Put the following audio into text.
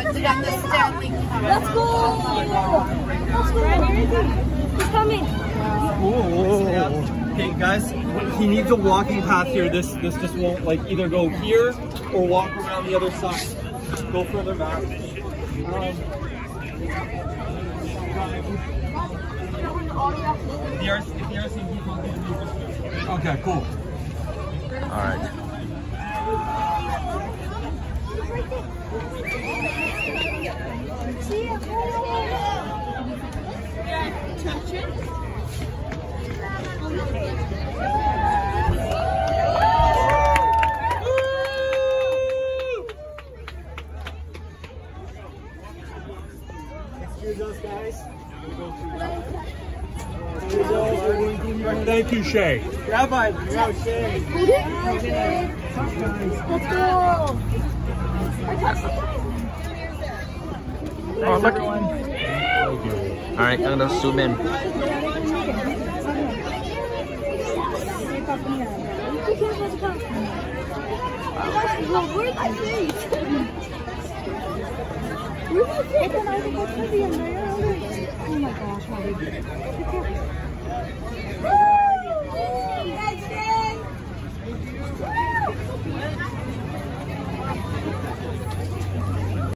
We got the Stanley. Let's go! Let's go! He's coming. Okay, guys, he needs a walking path here. This just won't like either go here or walk around the other side. Go further back. Okay, cool. All right. Touch it. Excuse us, guys. Thank you, Shea. Rabbi, no, Shea. Let's go. Oh, look. All right, I'm gonna zoom in. Where's my face? Where's my face? Oh my gosh, my baby.